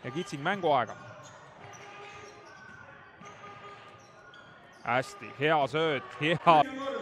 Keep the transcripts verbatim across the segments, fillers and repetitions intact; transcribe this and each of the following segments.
ja Kitsing mänguaega. Hästi, hea sööt, hea.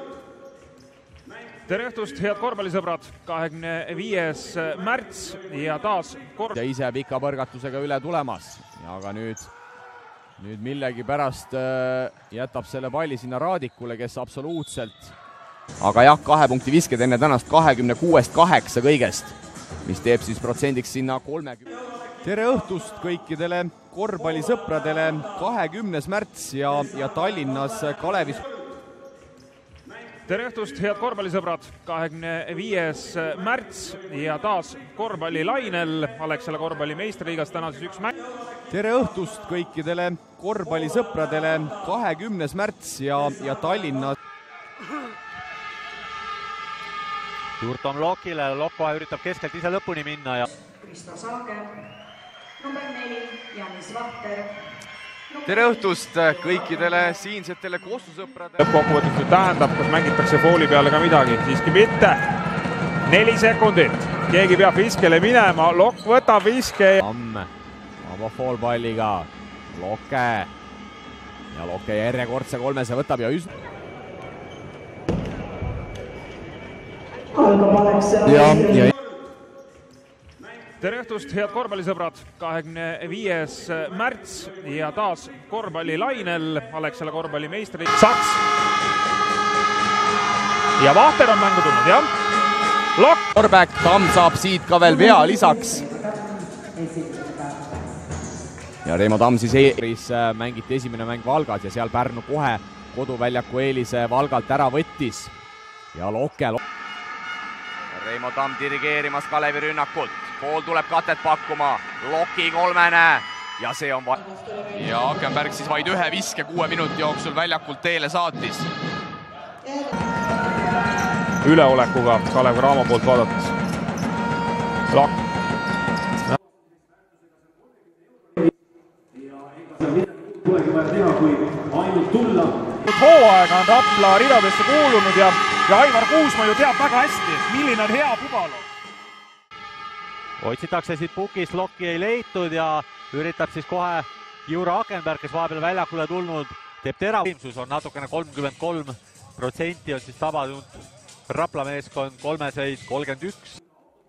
Tere õhtust, head korvpallisõbrad, kahekümne viies märts ja taas kord... Ja ise pika põrgatusega üle tulemas, aga nüüd, nüüd millegi pärast jätab selle palli sinna Raadikule, kes absoluutselt... Aga jah, kahe punkti visked enne tänast kahekümne kuuest kaheksa kõigest, mis teeb siis protsendiks sinna kolmekümne. Tere õhtust kõikidele korvpallisõpradele, kahekümnes märts ja, ja Tallinnas Kalevis... Tere õhtust, head korvpallisõbrad, kahekümne viies märts ja taas korvpallilainel Alexela korvpalli meistriliigas täna siis üks mäng. Tere õhtust kõikidele korvpallisõpradele, kahekümnes märts ja, ja Tallinnas. Suurt on Lockile, Locke kohe üritab keskelt ise lõpuni minna ja... Kristo Saage, number neli, Janis Vahter. Tere õhtust kõikidele siinsetele kooslusõpradele. Lõppkokkuvõttes nüüd tähendab, kas mängitakse fooli peale ka midagi, siiski mitte. Neli sekundit, keegi peab viskele minema, Locke võtab viske. Amme, vaba foolpalliga, Locke ja Locke järjekordse kolmese võtab ja üs... Ja, ja... Tere õhtust, head korvpallisõbrad, kahekümne viies märts ja taas korvpallilainel Alexela korvpalli meistriliigas. Saks. Ja Vahter on mängu tulnud, jah. Locke. Korback, Tamm saab siit ka veel vea lisaks. Ja Reimo Tamm siis eelis mängiti esimene mäng Valgas ja seal Pärnu kohe koduväljaku eelise Valgalt ära võttis. Ja Locke. Reimo Tamm dirigeerimas Kalevi rünnakult. Pool tuleb katet pakkuma, Locke'i kolmene ja see on va... Ja Akenberg siis vaid ühe viske kuue minuti jooksul väljakult teele saatis. Üleolekuga Kalev Raamo poolt vaadates. Locke. Hooaega on Rapla ridadesse kuulunud ja, ja Aivar Kuusma ju teab väga hästi, milline on hea pubalo. Otsitakse siit pukist, Locke'i ei leitud ja üritab siis kohe Jura Akenberg, kes vahepeal väljakule tulnud, teeb terav. Võimsus on natukene kolmkümmend kolm protsenti on siis tabanud Rapla meeskond kolmeseid kolmkümmend üks.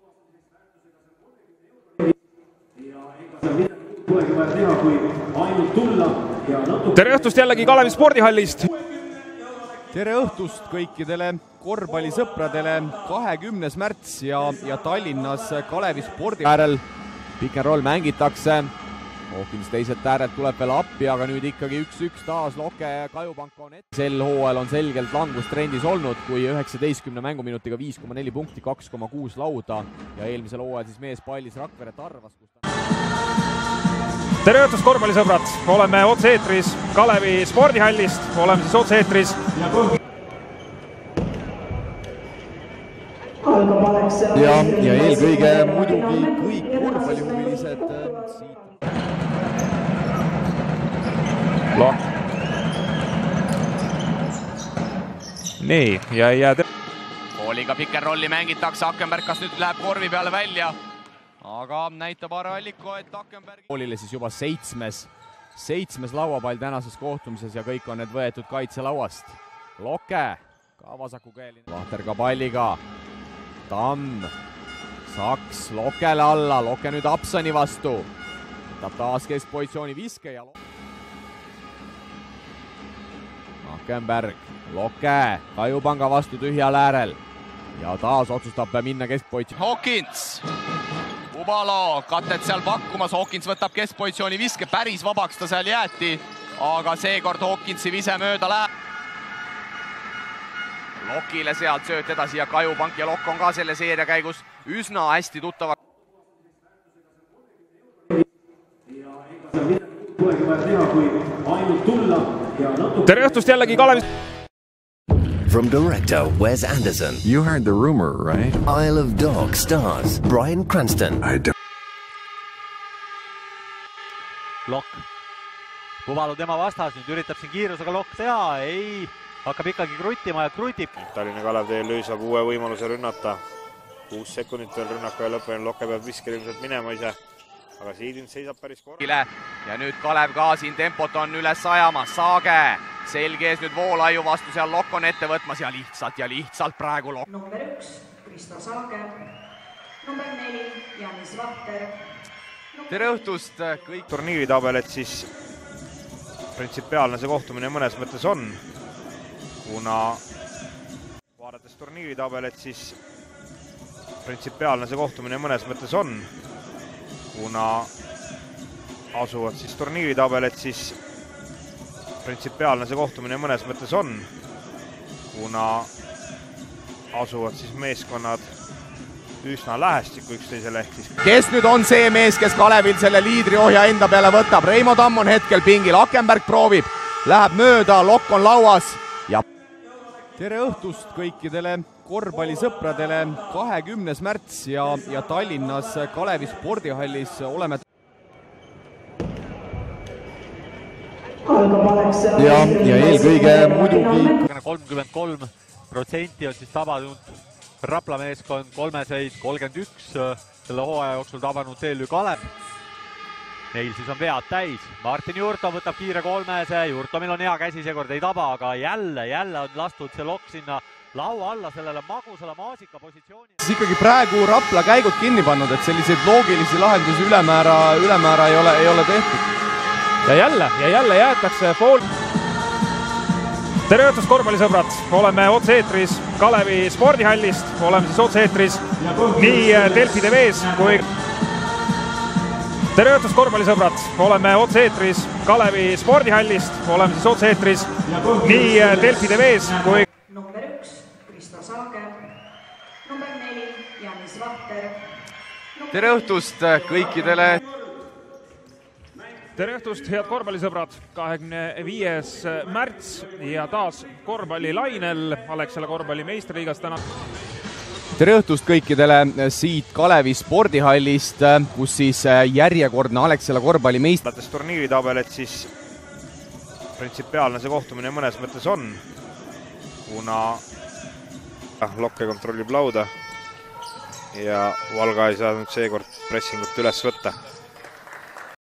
Tere õhtust jällegi Kalevi spordihallist. Tere õhtust kõikidele korvpallisõpradele, kahekümnes märts ja, ja Tallinnas Kalevi spordi äärel. Pick and roll mängitakse, Hawkins teiselt äärelt tuleb veel appi, aga nüüd ikkagi üks-üks taas Locke ja Kajupank on ette. Sel hooajal on selgelt langustrendis olnud, kui üheksateistkümne mänguminutiga viis koma neli punkti, kaks koma kuus lauda ja eelmisel hooajal siis mees pallis Rakvere Tarvas. Tere õhtust korvpallisõbrad, oleme otse-eetris Kalevi spordihallist, oleme siis otse-eetris. Ja, ja eelkõige muidugi kõik korvpallihuvilised siit. Locke. Nii, ja ei jää... Kooliga pick and rolli mängitakse, Akenberg kas nüüd läheb korvi peale välja, aga näitab Arvalliku, et Akenberg... Koolile siis juba seitsmes, seitsmes lauapall tänases kohtumises ja kõik on need võetud kaitselauast. Locke, ka vasakukeeline. Vahter ka palliga. Tamm, Saks Lockele alla, Locke nüüd Absoni vastu. Võtab taas keskpositsiooni viske ja... Akenberg, Locke, Kajupanga vastu tühjal äärel. Ja taas otsustab minna keskpositsiooni. Hawkins, Ubalo, katet seal pakkumas, Hawkins võtab keskpositsiooni viske, päris vabaks ta seal jäeti. Aga seekord Hawkinsi vise mööda läheb. Lockile sealt sööt edasi ja Kajupank ja Locke on ka selle seeria käigus üsna hästi tuttava. Tere õhtust jällegi Kalevis. From director Wes Anderson. You heard the rumor, right? Isle of Dogs stars Bryan Cranston. I don't... Locke. Kuvalu tema vastas, nüüd üritab siin kiirusega Locke teha, ei... Hakkab ikkagi kruttima ja krutib. Tallinna Kalev T L U saab uue võimaluse rünnata. Kuus sekundit veel rünnaka ja lõppenud, Locke peab viskele ilmselt minema ise. aga Siidin seisab päris korra. Ja nüüd Kalev ka siin tempot on üles ajamas, Saage selge ees nüüd Voolaiu vastu, seal Locke on ette võtmas ja lihtsalt ja lihtsalt praegu Locke. Number üks, Kristo Saage. Number neli, Janis Vahter. Tere õhtust kõik. Turniiritabel, et siis printsipiaalne see kohtumine mõnes mõttes on, kuna vaadates turniiritabel, et siis printsipiaalne see kohtumine mõnes mõttes on, kuna asuvad siis turniiritabel, et siis printsipiaalne see kohtumine mõnes mõttes on, kuna asuvad siis meeskonnad üsna lähestikku üksteisele ehk siis. Kes nüüd on see mees, kes Kalevil selle liidriohja enda peale võtab? Reimo Tamm on hetkel pingil, Akenberg proovib, läheb mööda, Locke on lauas ja tere õhtust kõikidele korvpallisõpradele, kahekümnes märts ja, ja Tallinnas Kalevi spordihallis oleme ja, ja eelkõige muidugi kolmkümmend kolm protsenti on siis tabanud Rapla meeskond, kolmeseid kolmkümmend üks selle hooaja jooksul tabanud T L U Kalev. Neil siis on vead täis. Martin Jurto võtab kiire kolmese, Jurtomil on hea käsi, seekord ei taba, aga jälle, jälle on lastud see Locke sinna laua alla sellele magusale maasika positsiooni. Siis ikkagi praegu Rapla käigud kinni pannud, et selliseid loogilisi lahendusi ülemäära, ülemäära ei ole, ei ole tehtud. Ja jälle, ja jälle jäetakse fool. Tere õhtust korvpallisõbrad, oleme otse-eetris Kalevi spordihallist, oleme siis otse-eetris nii Delfi T V-s kui Tere õhtust korvpallisõbrad, oleme otse-eetris Kalevi spordihallist, oleme siis otse-eetris nii Delfi T V-s kui Number üks, Kristo Saage. Number neli, Janis Vahter. tere õhtust kõikidele. Tere õhtust, head korvpallisõbrad, kahekümne viies märts ja taas korvpallilainel Alexela korvpalli meistriliigas täna. Tere õhtust kõikidele siit Kalevi spordihallist, kus siis järjekordne Alexela korvpalli meist... Vaadates turniiritabel, et siis printsipiaalne see kohtumine mõnes mõttes on, kuna Locke kontrollib lauda ja Valga ei saanud seekord pressingut üles võtta.